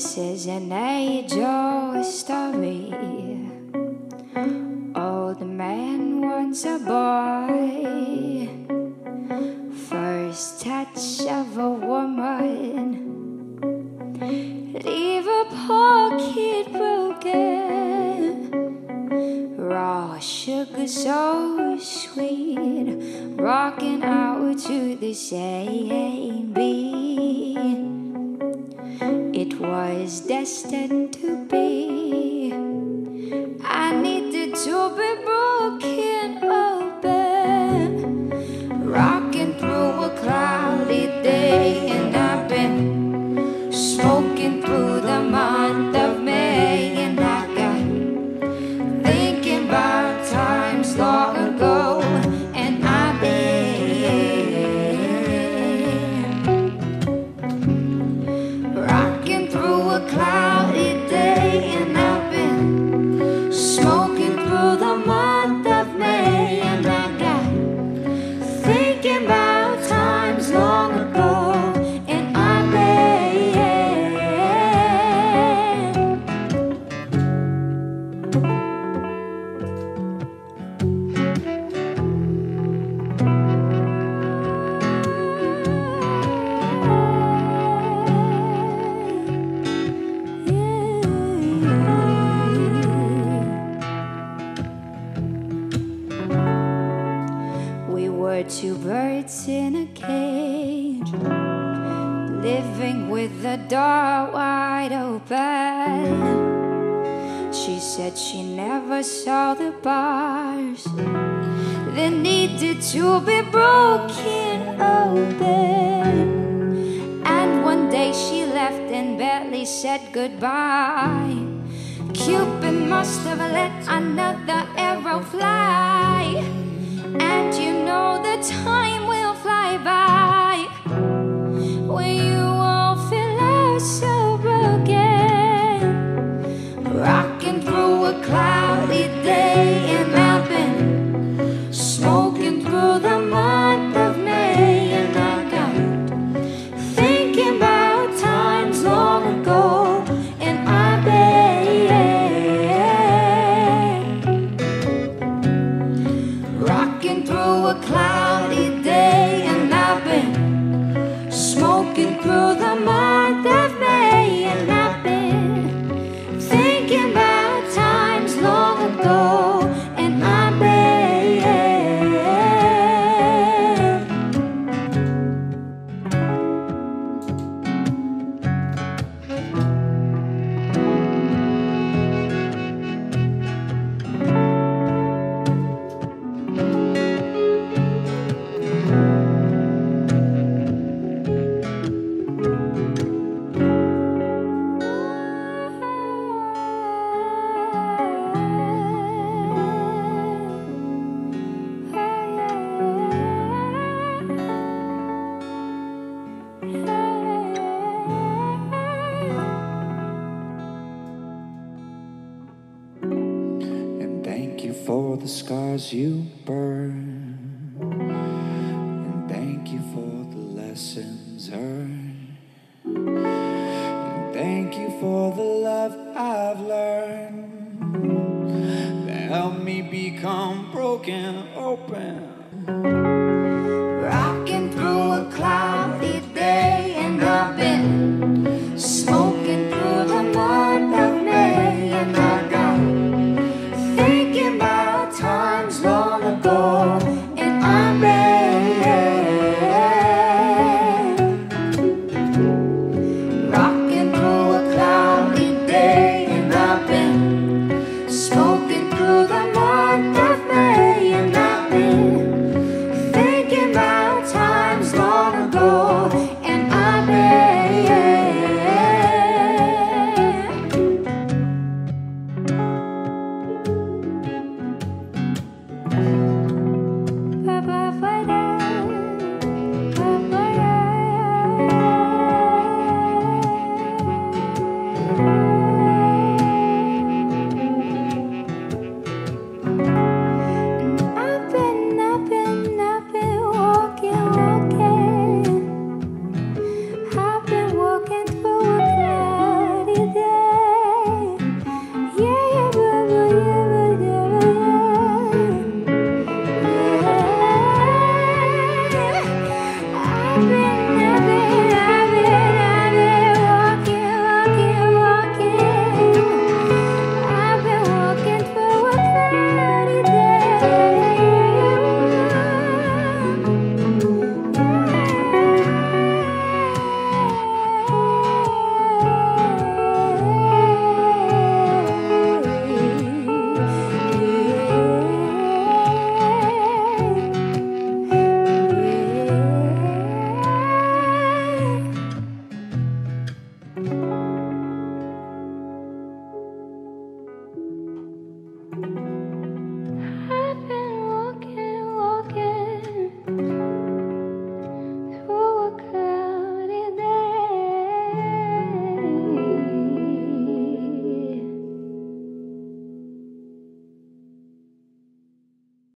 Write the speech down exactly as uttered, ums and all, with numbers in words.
This is an age-old story. Old man wants a boy. First touch of a woman, leave a poor kid broken. Raw sugar so sweet, rocking out to the same beat. It was destined to be. I needed to be broken open, rocking through a cloudy day, and I've been smoking through the month of May, and I got thinking about times long ago, and I've been rocking through a cloudy day, and I've been smoking through the month of May, and I got thinking about times long ago, and I We were two birds in a cage, living with the door wide open. She said she never saw the bars that needed to be broken open. And one day she left and barely said goodbye. Cupid must have let another arrow fly, and you know the time will fly by when you all feel lost, so broken. Rocking through a cloudy day, and I've been smoking through the month of May, and I got thinking about times long ago, and I've been rocking through a cloudy day, and I've been smoking through the month of May, and I've been thinking about times long ago, and I've been Thank you for the scars you burn, and thank you for the lessons heard, and thank you for the love I've learned that helped me become broken open. rocking through a cloudy day, and I've been smoking through the month of May, and I got thinking about times long ago, and I'm rocking through a cloudy day, and I've been smoking through the month of May, and I've been thinking about times long ago, and I've been Thank